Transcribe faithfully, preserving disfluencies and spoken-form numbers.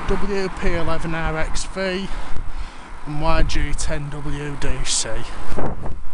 W P eleven R X V and Y G ten W D C.